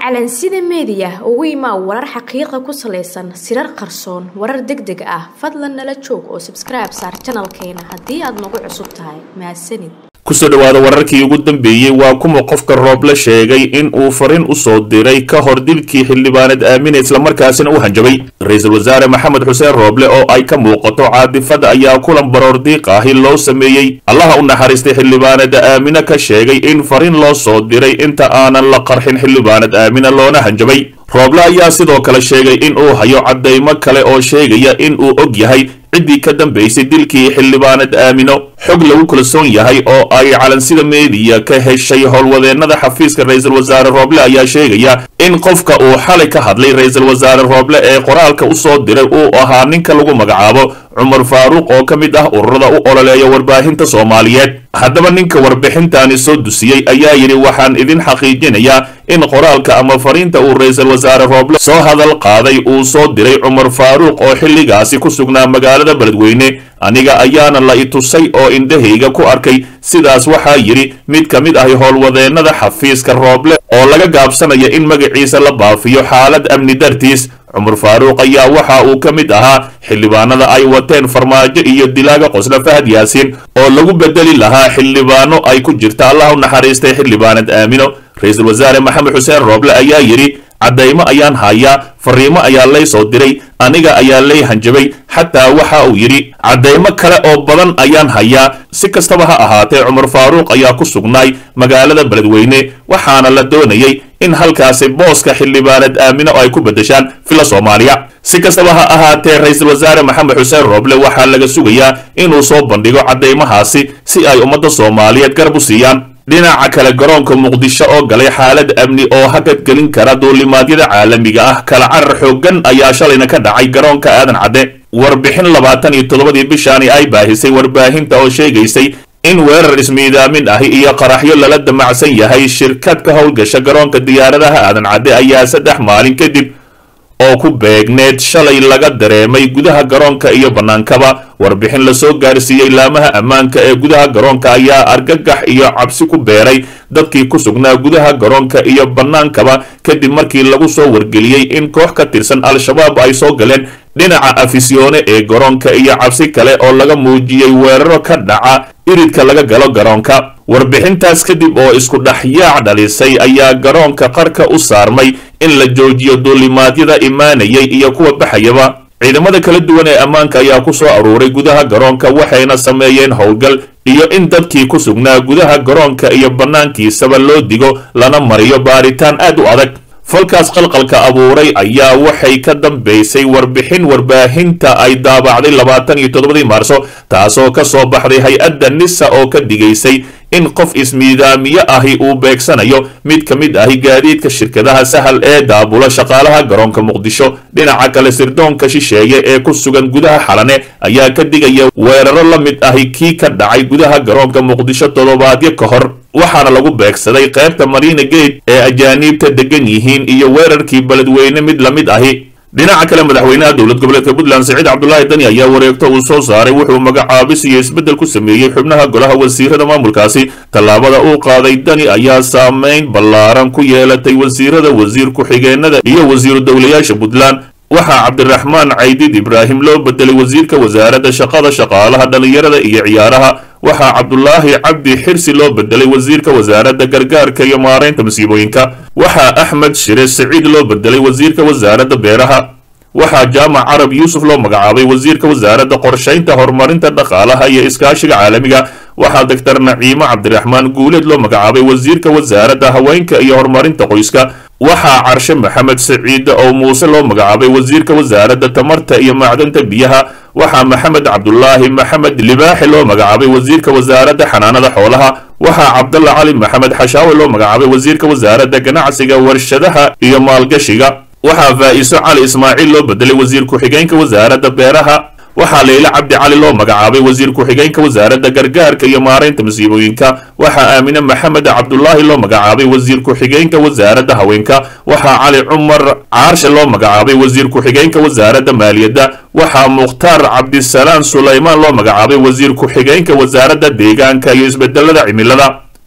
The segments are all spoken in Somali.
calansida media ugu imaa warar xaqiiqo ku saleysan sirar qarsoon warar degdeg ah fadlan nala joog oo subscribe saar channelkeena haddii aad nagu cusub tahay mahadsanid kusoo dhawaada wararkii ugu dambeeyay waa kuma qofka Rooble sheegay in uu farin u soo diray ka hor dilkii xildhibaanad Aamine isla markaasina uu hanjabay ra'iisul wasaare Maxamed Xuseen Rooble oo ay ka muuqato caadifada ayaa kulan baroor diiq ah loo sameeyay Allah u naxariistay xildhibaanad Aamine ka sheegay in farin loo soo diray inta aanan la qarxin xildhibaanad Aamine loona hanjabay Rooble ayaa sidoo kale sheegay in uu hayo cadeymo kale oo sheegaya in uu og yahay cidii ka dambeysay dilkii xildhibaanad Aamino xog lagu kalsoon yahay oo ay calansida media ka heshay howlwadeenada xafiiska ra'iisul wasaare Rooble ayaa sheegaya in qofka uu xalay ka hadlay ra'iisul wasaare Rooble ee qoraalka u soo diray uu ahaa ninka lagu magacaabo Umar Faaruq oo kamid ah ururada u ololeeya warbaahinta Soomaaliyeed haddaba ninka warbixintaani soo dusiyay ayaa yiri waxaan idin xaqiijinayaa in qoraalka ama fariinta uu ra'iisul wasaare Rooble soo hadal qaaday uu soo diray Umar Faaruq oo xilligaasi ku sugnaa magaalada Beledweyne aniga ayaana la itusay oo indhahayga ku arkay sidaas waxaa yiri mid kamid ah howlwadeenada xafiiska Rooble oo laga gaabsanaya in magaciisa la baafiyo xaalad amni dartiis Umar Faaruq ayaa waxa uu kamid ahaa xildhibaanada ay wateen farmaajo iyo dilaaga qosla Fahad Yaasiin oo lagu bedeli lahaa xildhibaano ay ku jirta Allah u naxariistay xildhibaanad Aamino ra'iisul wasaare Maxamed Xuseen Rooble ayaa yiri cadeymo ayaan hayaa fariimo ayaa lay soo diray aniga ayaa lay hanjabay xataa waxa uu yiri cadeymo kale oo badan ayaan hayaa si kastaba ha ahaatee Umar Faaruq ayaa ku sugnay magaalada Beledweyne waxaana la doonayay in halkaasi booska xildhibaanad Aamino ay ku bedeshaan fila Soomaaliya si kastaba ha ahaatee ra'iisul wasaare Maxamed Xuseen Rooble waxa laga sugayaa inuu soo bandhigo cadeymahaasi si ay ummadda Soomaaliyeed garab u siiyaan dhinaca kale garoonka Muqdisho oo galay xaalad amni oo hakad gelin kara duulimaadyada caalamiga ah kala carar xoogan ayaa shalayna ka dhacay garoonka Aadan Cadde warbixin 27 bishaani ay baahisay warbaahinta oo sheegaysay in weerar ismiidaamin ah iyo qaraxyo lala damacsan yahay shirkad ka howlgasha garoonka diyaaradaha Aadan Cadde ayaa 3 maalin kadib oo ku beegneed shalay laga dareemay gudaha garoonka iyo banaankaba warbixin la soo gaarsiiyay laamaha ammaanka ee gudaha garoonka ayaa argagax iyo cabsi ku beeray dadkii ku sugnaa gudaha garoonka iyo banaankaba kadib markii lagu soo wargeliyay in koox ka tirsan al-shabaab ay soo galeen dhinaca afisyoone ee garoonka iyo cabsi kale oo laga muujiyay weeraro ka dhaca iridka laga galo garoonka warbixintaas kadib oo isku dhaxyaac dhalisay ayaa garoonka qarka u saarmay in la joojiyo duulimaadyada imaanayay iyo kuwa baxayaba ciidamada kala duwan ee ammaanka ayaa ku soo aruuray gudaha garoonka waxayna sameeyeen howlgal iyo in dadkii ku sugnaa gudaha garoonka iyo banaankiisaba loo digo lana mariyo baaritaan aad u adag falkaas qalqalka abuuray ayaa waxay ka dambeysay warbixin warbaahinta ay daabacday 27 Maarso taasoo ka soo baxday hay'adda NISA oo ka digaysay in qof ismiidaamiye ahi uu beegsanayo mid kamid ah gaadiidka shirkadaha sahal ee daabula shaqaalaha garoonka Muqdisho dhinaca kale sirdoonka shisheeye ee ku sugan gudaha Xalane ayaa ka digaya weeraro la mid ah kii ka dhacay gudaha garoonka Muqdisho toddobaadyo ka hor waxaana lagu beegsaday qaybta Marina Gate ee ajaanibta degan yihiin iyo weerarkii Beledweyne mid la mid ahi dhinaca kale madaxweynaha dowlad goboleedka Puntland Saciid Cabdullaahi Dani ayaa wareegto uu soo saaray wuxuu magacaabis iyo isbedel ku sameeyay xubnaha golaha wasiirada maamulkaasi tallaabada uu qaaday Dani ayaa saameyn ballaaran ku yeelatay wasiirada wasiir ku-xigeenada iyo wasiir dowlayaasha Puntland waxaa Cabdiraxmaan Caydid Ibraahim loo bedelay wasiirka wasaaradda shaqada shaqaalaha dhalinyarada iyo ciyaaraha waxaa Cabdullaahi Cabdi Xirsi loo bedelay wasiirka wasaaradda gargaarka iyo maareynta masiibooyinka waxaa Axmed Shire Saciid loo bedelay wasiirka wasaaradda beeraha waxaa Jaamac Carab Yuusuf loo magacaabay wasiirka wasaaradda qorsheynta horumarinta dhaqaalaha iyo iskaashiga caalamiga waxaa Dr. Naciimo Cabdiraxmaan Guuleed loo magacaabay wasiirka wasaaradda haweenka iyo horumarinta qoyska waxaa Carshe Maxamed Saciid oo Muuse loo magacaabay wasiirka wasaaradda tamarta iyo macdanta biyaha waxaa Maxamed Cabdullaahi Maxamed Libaaxi loo magacaabay wasiirka wasaaradda xanaanada xoolaha waxaa Cabdalla Cali Maxamed Xashaawe loo magacaabay wasiirka wasaaradda ganacsiga warshadaha iyo maalgashiga waxaa Faa'iiso Cali Ismaaciil loo bedelay wasiir ku-xigeenka wasaaradda beeraha waxaa Leila Cabdi Cali loo magacaabay wasiir ku-xigeenka wasaaradda gargaarka iyo maareynta masiibooyinka waxaa Aamine Maxamed Cabdullaahi loo magacaabay wasiir ku-xigeenka wasaaradda haweenka waxaa Cali Cumar Caarshe loo magacaabay wasiir ku-xigeenka wasaaradda maaliyadda waxaa Mukhtaar Cabdisalaam Suleymaan loo magacaabay wasiir ku-xigeenka wasaaradda deegaanka iyo isbedelada cimilada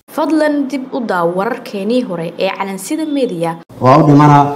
fadlan dib u daaw wararkeenii hore ee Calansida Media waa u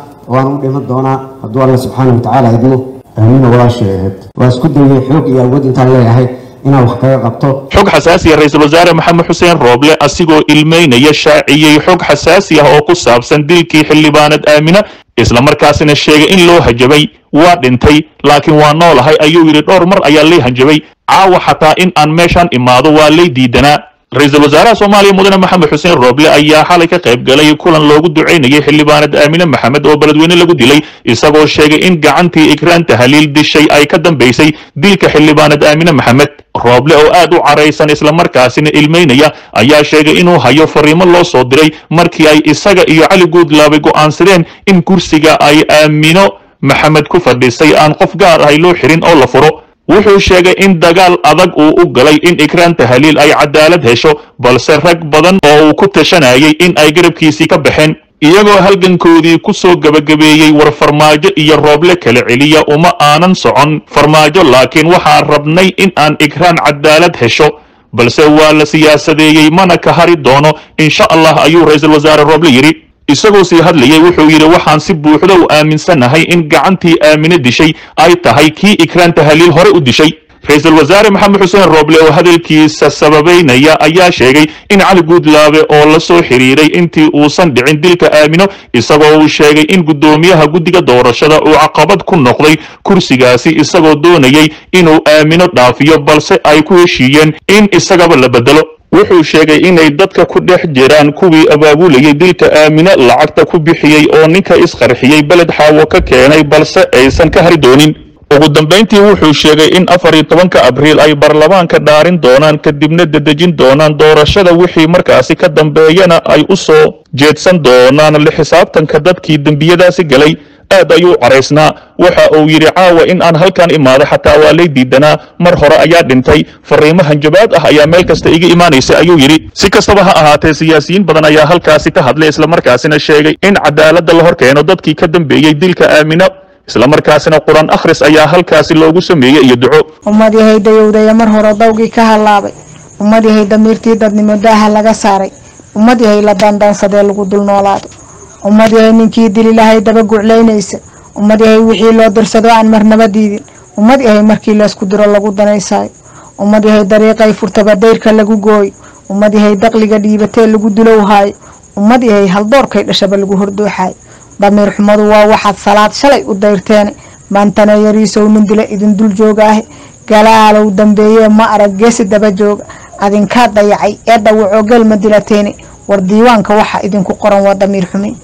dhiman doonaa hadduu Allah subxaanahu wa ta'aala idmo aamina wala sheegad waa isku dayay xoog iyo awood inta leeyahay inaan wax kaga qabto xog xasaasi ah ra'iisul wasaare maxamed xuseen rooble asigoo ilmeynaya shaaciyay xog xasaasi ah oo ku saabsan dilkii xildhibaanad aamina isla markaasina sheegay in loo hajabay waa dhintay laakiin waa noolahay ayuu yiri dhowr mar ayaa lay hajabay caawa xataa in aan meeshan imaado waa lay diidanaa ra'iisul wasaaraha Soomaaliya mudane maxamed xuseen rooble ayaa xalay ka qayb galay kulan loogu duceynayay xildhibaanad aamina maxamed oo beledweyne lagu dilay isagoo sheegay in gacantii Ikraan Tahliil dishay ay ka dambeysay dilka xildhibaanad aamina maxamed rooble oo aad u careysan isla markaasina ilmeynaya ayaa sheegay inuu hayo fariimo loo soo diray markii ay isaga iyo Cali Guudlaabe go'aansadeen in kursiga ay aamino maxamed ku fadhisay aan qof gaar ah loo xirin oo la furo wuxuu sheegay in dagaal adag uu u galay in Ikraan Tahliil ay cadaalad hesho balse rag badan oo uu ku tashanayay in ay garabkiisii ka baxeen iyagoo halgankoodii ku soo gabagabeeyay war farmaajo iyo rooble kala celiya uma aanan socon farmaajo laakiin waxaa rabnay in aan Ikraan cadaalad hesho balse waa la siyaasadeeyay mana ka hari doono insha Allah ayuu ra'iisul wasaare rooble yiri isagoo sii hadlayay wuxuu yiri waxaan si buuxda u aaminsanahay in gacantii aamina dishay ay tahay kii Ikraan Tahliil hore u dishay ra'iisul wasaare maxamed xuseen rooble oo hadalkiisa sababeynaya ayaa sheegay in Cali Guudlaabe oo la soo xiriiray intii uusan dhicin dilka aamino isagoo uu sheegay in gudoomiyaha guddiga doorashada uu caqabad ku noqday kursigaasi isagoo doonayay inuu aamino dhaafiyo balse ay ku heshiiyeen in isagaba la bedelo wuxuu sheegay inay dadka ku dhex jiraan kuwii abaabulayay dilka aamina lacagta ku bixiyay oo ninka isqarxiyay balad xaawo ka keenay balse aysan ka hari doonin ugu dambeyntii wuxuu sheegay in 14 Abriil ay baarlamaanka dhaarin doonaan kadibna dadajin doonaan doorashada wixii markaasi ka dambeeyana ay u soo jeedsan doonaan la xisaabtanka dadkii dambiyadaasi galay aad ayuu careysnaa waxa uu yiri caawa in aan halkan imaado xataa waa lay diidanaa mar hore ayaa dhintay fariimahan jabaad ah ayaa meel kasta iga iimaanaysa ayuu yiri si kastaba ha ahaatee siyaasiyiin badan ayaa halkaasi ka hadlay isla markaasina sheegay in cadaaladda la hor keeno dadkii ka dambeeyay dilka aamina isla markaasina quraan akhris ayaa halkaasi loogu sameeyay iyo duco ummad yahay dayowday mar hore dawgii ka halaabay ummad yahay damiirtii dadnimo daaha laga saaray ummad yahay la dandansadee lagu dul noolaado ummad yahay ninkii dil ilaahay daba gucleynaysa ummad yahay wixii loo dirsado aan marnaba diidin ummad yahay markii la isku diro lagu danaysaayo ummad yahay dariiqay furtaba dayrka lagu gooyo ummad yahay daqliga dhiibatee lagu dulowhaayo ummad yahay haldoorkay dhashaba lagu hordooxaayo damiir xumadu waa waxaad salaad shalay u dayrteen maantana yariisow nin dila idin dul jooga ah galaalow dambeeye ma arag geesi daba jooga adinkaa dayacay ee dhawaco galma dilateeni war diiwaanka waxa idinku qoran waa damiir xumin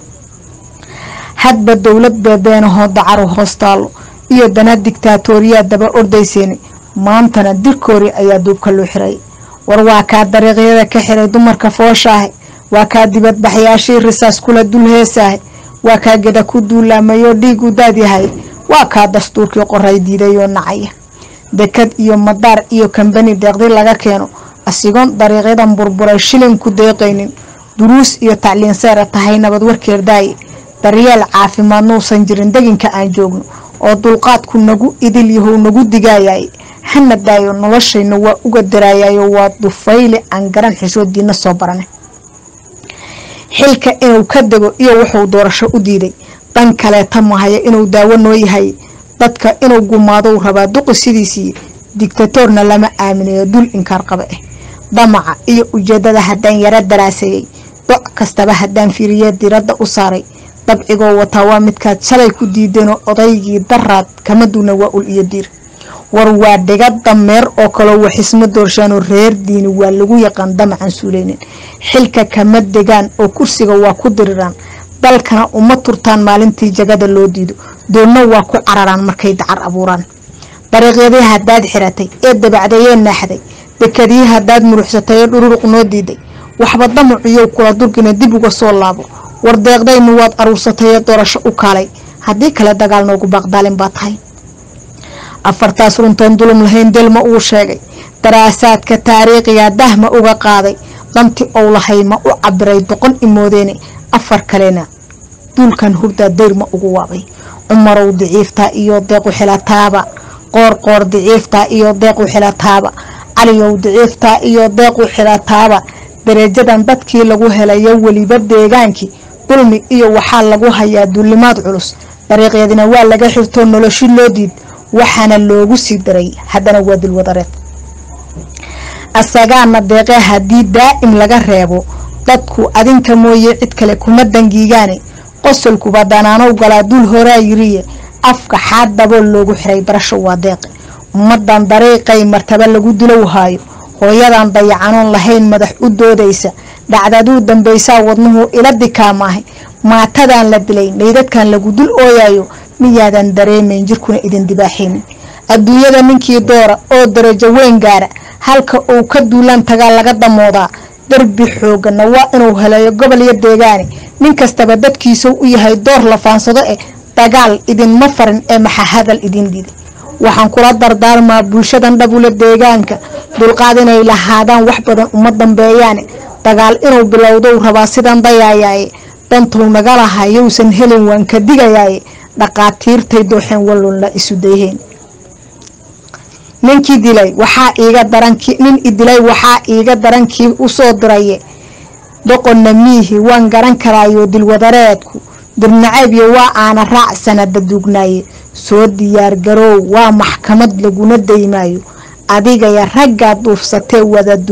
hadba dowlad beedeenahoo dacaru hoostaalo iyo dana digtaatooriyaa daba ordayseeni maantana dirkoori ayaa duubka loo xiray war waa kaa dariiqyada ka xiray dumarka fooshaah waa kaa dibadbaxyaashii risaas kula dul heesaahay waa kaa geda ku duulaamayo dhiig u daad yahay waa kaa dastuurkii qoray diidayoo nacaya dekad iyo madaar iyo kambani deeqdi laga keeno asigoon dariiqyadan burburay shilin ku deeqaynin duruus iyo tacliin seera tahay nabad warkeerdaaye daryeel caafimaad nuusan jirin deginka aan joogno oo dulqaadku nagu idil yahow nagu digaayay hana daayo noloshayna waa uga daraayayo waa dufayle aan garan xishoodiina soo barane xilka inuu ka dego iyo wuxuu doorasho u diiday dan kaleeta mahaya inuu daawo noo yahay dadka inuu gumaado rabaa duqi sidiisii dictatorna lama aaminayo dul inkaar qaba ah damaca iyo ujeedada haddaan yara daraaseeyay doc kastaba haddaan fiiriye diradda u saaray dabcigoo wataa waa midkaad shalay ku diideenoo odaygii daraad kama duuna waa ul iyo diir war waa dhiga dameer oo kale waxisma doorshaanoo reer diini waa lagu yaqaan damacan suuleynin xilka kama degaan oo kursiga waa ku diriraan dalkana uma turtaan maalintii jagada loo diido doonna waa ku cararaan markay dacar abuuraan dariiqyadii haddaad xiratay ee dabacdayee naaxday dekadii haddaad muruxsatay ee dhururuq noo diiday waxba damaciyow kula durgina dib uga soo laabo war deeqdaynu waad aruursatay ee doorasho u kaalay haddii kale dagaal noogu baaqdaalin baa tahay afartaas runtoon dulum lahayn delma uu sheegay daraasaadka taariikhiga dahma uga qaaday danti ou lahay ma u cabiray doqon imoodeene afar kalena duulkan hurdaa dayrma ugu waabay cumarow daciiftaa iyo deequ xilataaba qoor daciiftaa iyo deequ xilataaba caliyow daciiftaa iyo deequ xilataaba darajadan dadkii lagu helayo weliba deegaankii dulmi iyo waxaa lagu hayaa duulimaad culus dariiqyadina waa laga xirtoo noloshi loo diid waxaana loogu sii daray haddana waa dilwadareed asagaana deeqe haddii daa'im laga reebo dadku adinka mooye cid kale kuma dangiigaane qosolkuba danaanow galaa dul horaa yiriye afka xaadaboo loogu xiray barasho waa deeqe ummadan dariiqay martaba lagu dilow haayo hooyadan dayacanoon lahayn madax u doodaysa dhacdaduu dambaysaa wadnuhu ila dikaamaahay maatadan la dilay meydadkan lagu dul ooyayo miyaadan dareemayn jirkuna idin dibaaxaynin adduunyada ninkii doora oo darajo weyn gaara halka uu ka duulaan tagaa laga damoodaa darbi xoogana waa inuu helayo gobol iyo deegaani nin kastaba dadkiisa u yahay door la faansado dagaal idinma farin ee maxa hadal idin diiday waxaan kula dardaarmaa bulshadan dhabula deegaanka dulqaad inay lahaadaan wax badan uma dambeeyaane dagaal inuu bilowdow rabaa sidan dayayaaye dantuu naga lahayousan helin waan ka digayaaye dhaqaatiirtay dooxeen walunla isu dayheen ninkii dilay waxaa iiga darankii usoo diraye doqonna miihi waan garan karaayo dilwadareedku dirnacaybyo waa aana raac sanada duugnaaye soo diyaar garoow waa maxkamad laguna daymaayo adigaya raggaa duufsatee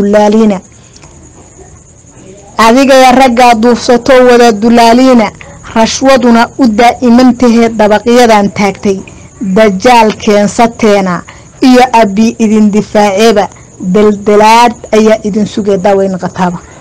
wada dulaaliina rashwaduna u daa'imantahee dabaqyadan taagtay dajaal keensateena iyo abi idin difaaceeba daldalaad ayaa idin sugee daaweyn qataaba